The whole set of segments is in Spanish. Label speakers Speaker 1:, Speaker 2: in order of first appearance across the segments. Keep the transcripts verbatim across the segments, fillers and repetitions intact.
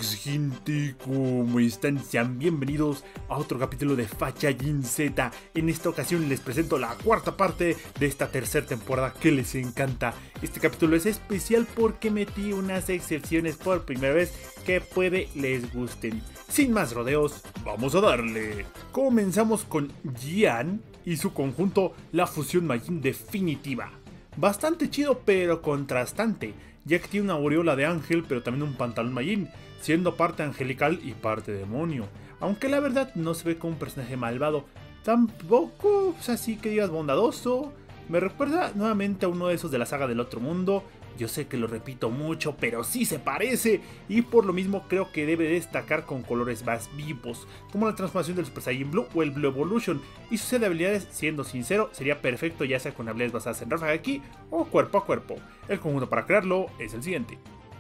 Speaker 1: cracks, gente, ¿cómo están? Sean bienvenidos a otro capítulo de Fachallin Z. En esta ocasión les presento la cuarta parte de esta tercera temporada que les encanta. Este capítulo es especial porque metí unas excepciones por primera vez que puede les gusten. Sin más rodeos, vamos a darle. Comenzamos con Jian y su conjunto, la fusión Majin definitiva. Bastante chido pero contrastante, ya que tiene una aureola de ángel pero también un pantalón Majin, siendo parte angelical y parte demonio. Aunque la verdad no se ve como un personaje malvado, tampoco es así que digas bondadoso. Me recuerda nuevamente a uno de esos de la saga del otro mundo. Yo sé que lo repito mucho, pero sí se parece, y por lo mismo creo que debe destacar con colores más vivos, como la transformación del Super Saiyan Blue o el Blue Evolution, y sus set de habilidades, siendo sincero, sería perfecto ya sea con habilidades basadas en ráfaga de ki o cuerpo a cuerpo. El conjunto para crearlo es el siguiente.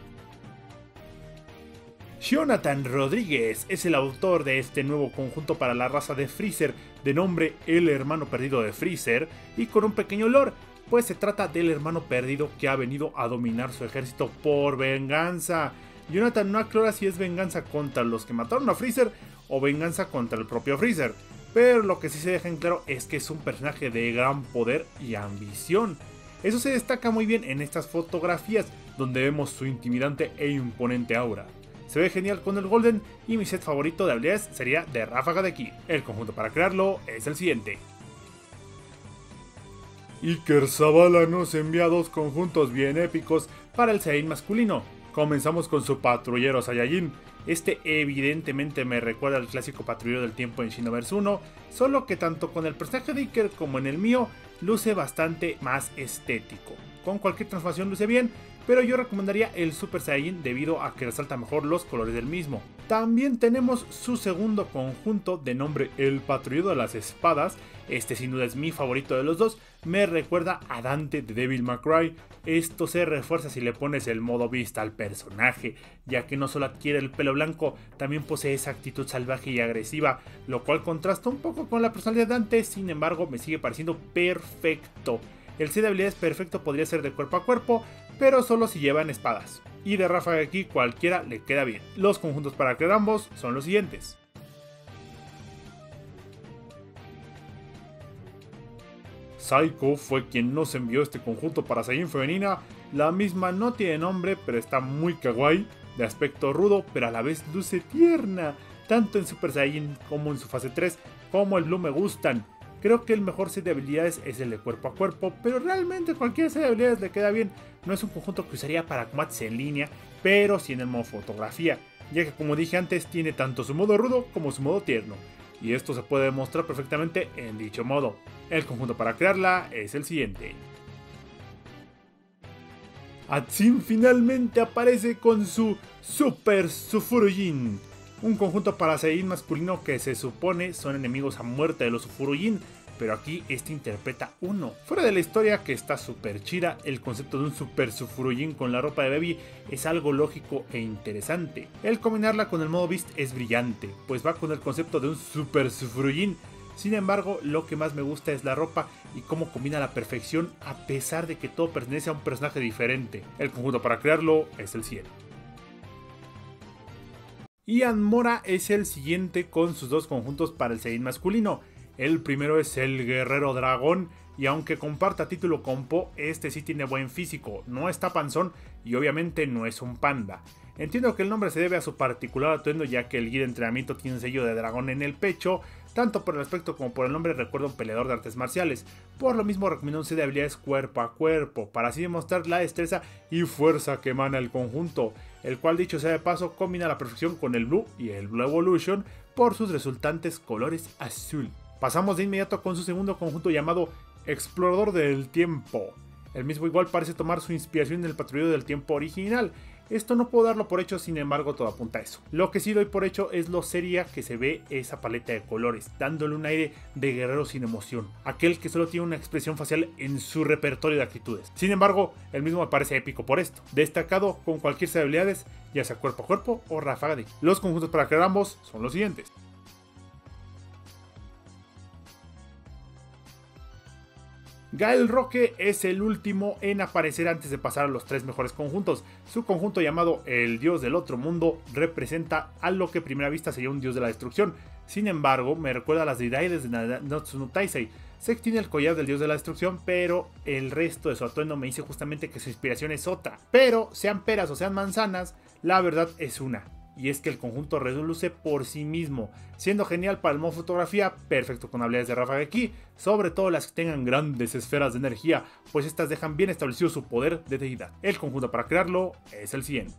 Speaker 1: Jonathan Rodríguez es el autor de este nuevo conjunto para la raza de Freezer, de nombre El Hermano Perdido de Freezer, y con un pequeño lore, pues se trata del hermano perdido que ha venido a dominar su ejército por venganza. Jonathan no aclara si es venganza contra los que mataron a Freezer o venganza contra el propio Freezer, pero lo que sí se deja en claro es que es un personaje de gran poder y ambición. Eso se destaca muy bien en estas fotografías, donde vemos su intimidante e imponente aura. Se ve genial con el Golden, y mi set favorito de habilidades sería de ráfaga de ki. El conjunto para crearlo es el siguiente. Iker Zavala nos envía dos conjuntos bien épicos para el Saiyajin masculino. Comenzamos con su patrullero Saiyajin. Este evidentemente me recuerda al clásico patrullero del tiempo en Xenoverse uno, solo que tanto con el personaje de Iker como en el mío luce bastante más estético. Con cualquier transformación luce bien, pero yo recomendaría el Super Saiyajin debido a que resalta mejor los colores del mismo. También tenemos su segundo conjunto de nombre El Patrullero de las Espadas. Este sin duda es mi favorito de los dos, me recuerda a Dante de Devil May Cry. Esto se refuerza si le pones el modo Beast al personaje, ya que no solo adquiere el pelo blanco, también posee esa actitud salvaje y agresiva, lo cual contrasta un poco con la personalidad de Dante, sin embargo me sigue pareciendo perfecto. El set de habilidades perfecto podría ser de cuerpo a cuerpo, pero solo si llevan espadas. Y de ráfaga de ki cualquiera le queda bien. Los conjuntos para crear ambos son los siguientes. Saiko fue quien nos envió este conjunto para Saiyajin femenina. La misma no tiene nombre, pero está muy kawaii, de aspecto rudo, pero a la vez luce tierna. Tanto en Super Saiyajin como en su fase tres, como el Blue me gustan. Creo que el mejor set de habilidades es el de cuerpo a cuerpo, pero realmente cualquier set de habilidades le queda bien. No es un conjunto que usaría para combates en línea, pero sí en el modo fotografía, ya que como dije antes tiene tanto su modo rudo como su modo tierno, y esto se puede demostrar perfectamente en dicho modo. El conjunto para crearla es el siguiente. Atsin finalmente aparece con su Super Sufurujin, un conjunto para Saiyajin masculino que se supone son enemigos a muerte de los Sufurujin, pero aquí este interpreta uno. Fuera de la historia que está súper chida, el concepto de un Super Sufurujin con la ropa de Baby es algo lógico e interesante. El combinarla con el modo Beast es brillante, pues va con el concepto de un Super Sufurujin. Sin embargo, lo que más me gusta es la ropa y cómo combina a la perfección a pesar de que todo pertenece a un personaje diferente. El conjunto para crearlo es el cien. Ian Mora es el siguiente con sus dos conjuntos para el Saiyajin masculino. El primero es el Guerrero Dragón, y aunque comparta título con Po, este sí tiene buen físico, no está panzón y obviamente no es un panda. Entiendo que el nombre se debe a su particular atuendo, ya que el guía de entrenamiento tiene un sello de dragón en el pecho. Tanto por el aspecto como por el nombre recuerda a un peleador de artes marciales. Por lo mismo recomiendo un set de habilidades cuerpo a cuerpo, para así demostrar la destreza y fuerza que emana el conjunto, el cual dicho sea de paso combina a la perfección con el Blue y el Blue Evolution por sus resultantes colores azul. Pasamos de inmediato con su segundo conjunto llamado Explorador del Tiempo. El mismo igual parece tomar su inspiración en el patrullero del tiempo original. Esto no puedo darlo por hecho, sin embargo todo apunta a eso. Lo que sí doy por hecho es lo seria que se ve esa paleta de colores, dándole un aire de guerrero sin emoción, aquel que solo tiene una expresión facial en su repertorio de actitudes. Sin embargo, el mismo me parece épico por esto, destacado con cualquier set de habilidades, ya sea cuerpo a cuerpo o ráfaga de ki. Los conjuntos para crear ambos son los siguientes. Gael Roque es el último en aparecer antes de pasar a los tres mejores conjuntos. Su conjunto llamado el Dios del Otro Mundo representa a lo que a primera vista sería un dios de la destrucción. Sin embargo, me recuerda a las deidades de Nanatsu no Taizai. Sé que tiene el collar del dios de la destrucción, pero el resto de su atuendo me dice justamente que su inspiración es otra. Pero, sean peras o sean manzanas, la verdad es una. Y es que el conjunto reluce por sí mismo, siendo genial para el modo fotografía, perfecto con habilidades de ráfaga ki, sobre todo las que tengan grandes esferas de energía, pues estas dejan bien establecido su poder de deidad. El conjunto para crearlo es el siguiente.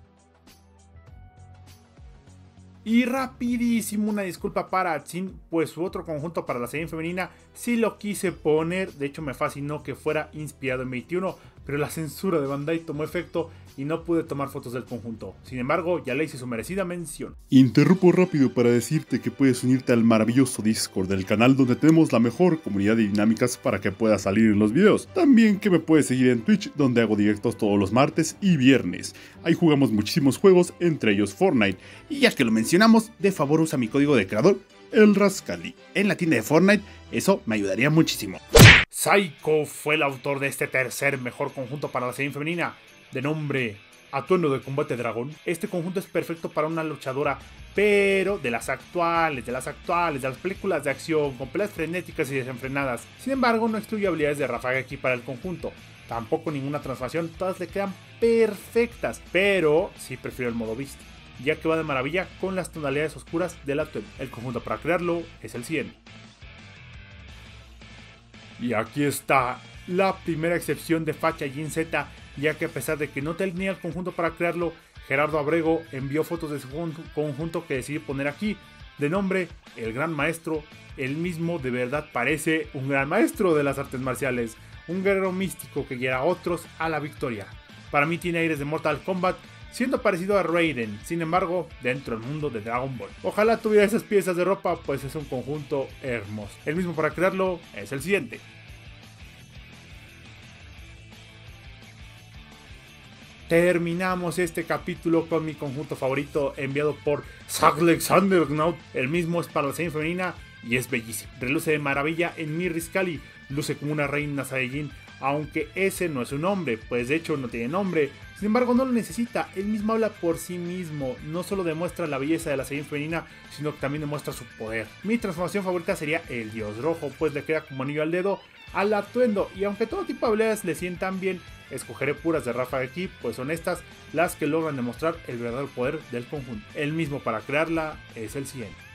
Speaker 1: Y rapidísimo una disculpa para Atsin, pues su otro conjunto para la serie femenina sí lo quise poner, de hecho me fascinó que fuera inspirado en veintiuno, pero la censura de Bandai tomó efecto y no pude tomar fotos del conjunto. Sin embargo, ya le hice su merecida mención.
Speaker 2: Interrumpo rápido para decirte que puedes unirte al maravilloso Discord del canal donde tenemos la mejor comunidad de dinámicas para que puedas salir en los videos. También que me puedes seguir en Twitch donde hago directos todos los martes y viernes. Ahí jugamos muchísimos juegos, entre ellos Fortnite. Y ya que lo mencionamos, de favor usa mi código de creador, el Rascali, en la tienda de Fortnite. Eso me ayudaría muchísimo.
Speaker 1: Saiko fue el autor de este tercer mejor conjunto para la serie femenina, de nombre Atuendo de Combate Dragón. Este conjunto es perfecto para una luchadora, pero de las actuales, de las actuales, de las películas de acción, con peleas frenéticas y desenfrenadas. Sin embargo, no excluye habilidades de ráfaga aquí para el conjunto. Tampoco ninguna transformación, todas le quedan perfectas, pero sí prefiero el modo Beast, ya que va de maravilla con las tonalidades oscuras del atuendo. El conjunto para crearlo es el siguiente. Y aquí está la primera excepción de Facha Jin Z, ya que a pesar de que no tenía el conjunto para crearlo, Gerardo Abrego envió fotos de su conjunto que decidí poner aquí, de nombre El Gran Maestro. Él mismo de verdad parece un gran maestro de las artes marciales, un guerrero místico que guiará a otros a la victoria. Para mí tiene aires de Mortal Kombat, siendo parecido a Raiden, sin embargo, dentro del mundo de Dragon Ball. Ojalá tuviera esas piezas de ropa, pues es un conjunto hermoso. El mismo para crearlo es el siguiente. Terminamos este capítulo con mi conjunto favorito enviado por Alexander Gnaut. El mismo es para la serie femenina y es bellísimo. Reluce de maravilla en mi Riscali, luce como una reina Saiyajin, aunque ese no es su nombre, pues de hecho no tiene nombre. Sin embargo no lo necesita, él mismo habla por sí mismo, no solo demuestra la belleza de la Saiyajin femenina, sino que también demuestra su poder. Mi transformación favorita sería el Dios Rojo, pues le queda como anillo al dedo al atuendo, y aunque todo tipo de habilidades le sientan bien, escogeré puras de ráfaga ki, pues son estas las que logran demostrar el verdadero poder del conjunto. El mismo para crearla es el siguiente.